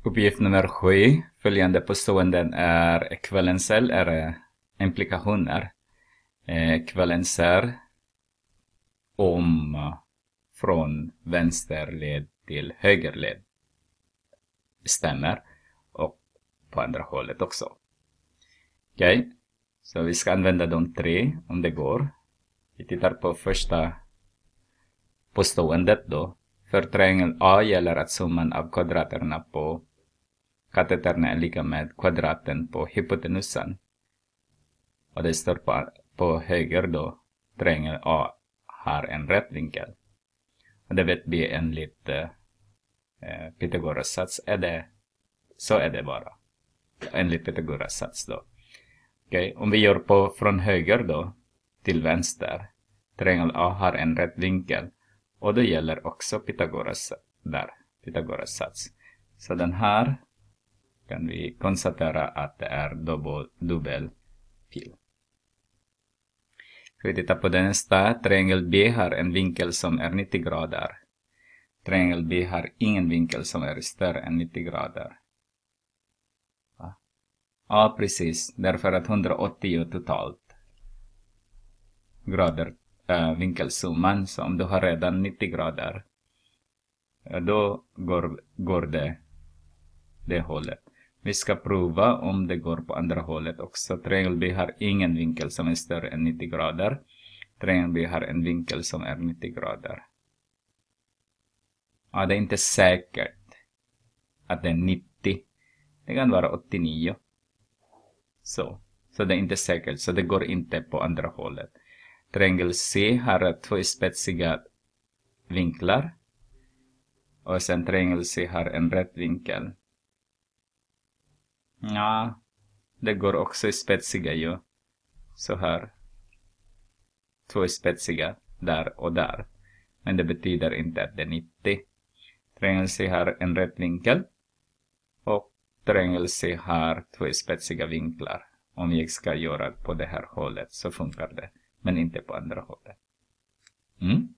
Uppgift nummer 7. Följande påståenden är ekvivalenser eller implikationer. Ekvivalenser om från vänsterled till högerled stämmer och på andra hållet också. Okej, så vi ska använda de 3 om det går. Vi tittar på första påståendet då. För triangel A gäller att summan av kvadraterna på kateterna är lika med kvadraten på hypotenusan. Och det står på höger då. Triangel A har en rätt vinkel. Och det vet vi enligt Pythagoras sats så är det bara. Enligt Pythagoras sats då. Okej, om vi gör på från höger då till vänster. Triangel A har en rätt vinkel. Och det gäller också Pythagoras sats. Så den här kan vi konstatera att det är dubbel pil. Så vi tittar på den nästa. Triangel B har en vinkel som är 90 grader. Triangel B har ingen vinkel som är större än 90 grader. Ja, precis. Därför att 180 totalt grader vinkelsumman. Så om du har redan 90 grader, då går det hållet. Vi ska prova om det går på andra hållet också. Triangel B har ingen vinkel som är större än 90 grader. Triangel B har en vinkel som är 90 grader. Ja, det är inte säkert att det är 90. Det kan vara 89. Så det är inte säkert. Så det går inte på andra hållet. Triangel C har 2 spetsiga vinklar. Och sen triangel C har en rätt vinkel. Ja, det går också i spetsiga ju. Så här. 2 spetsiga där och där. Men det betyder inte att det är 90. Triangel C har en rätt vinkel. Och triangel C har 2 spetsiga vinklar. Om jag ska göra på det här hållet så funkar det. Men inte på andra hållet.